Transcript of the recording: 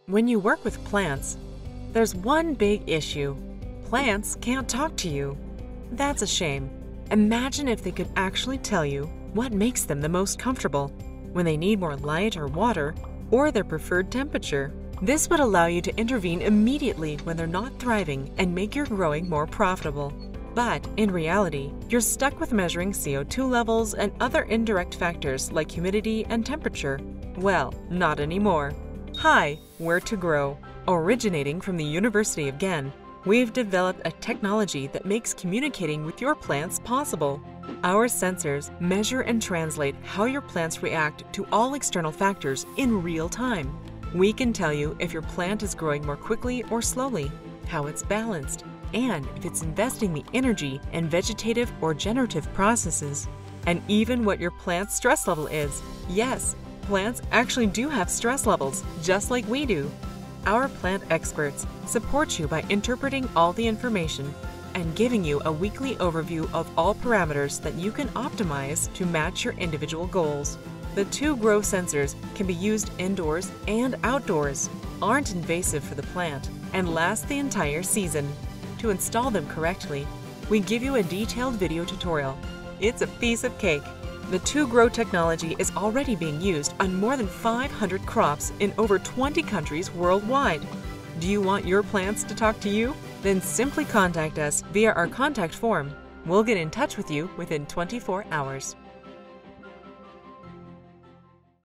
When you work with plants, there's one big issue. Plants can't talk to you. That's a shame. Imagine if they could actually tell you what makes them the most comfortable, when they need more light or water, or their preferred temperature. This would allow you to intervene immediately when they're not thriving and make your growing more profitable. But in reality, you're stuck with measuring CO2 levels and other indirect factors like humidity and temperature. Well, not anymore. Hi, we're To Grow. Originating from the University of Ghent, we've developed a technology that makes communicating with your plants possible. Our sensors measure and translate how your plants react to all external factors in real time. We can tell you if your plant is growing more quickly or slowly, how it's balanced, and if it's investing the energy in vegetative or generative processes, and even what your plant's stress level is. Yes, plants actually do have stress levels, just like we do. Our plant experts support you by interpreting all the information and giving you a weekly overview of all parameters that you can optimize to match your individual goals. The To Grow sensors can be used indoors and outdoors, aren't invasive for the plant, and last the entire season. To install them correctly, we give you a detailed video tutorial. It's a piece of cake. The To Grow technology is already being used on more than 500 crops in over 20 countries worldwide. Do you want your plants to talk to you? Then simply contact us via our contact form. We'll get in touch with you within 24 hours.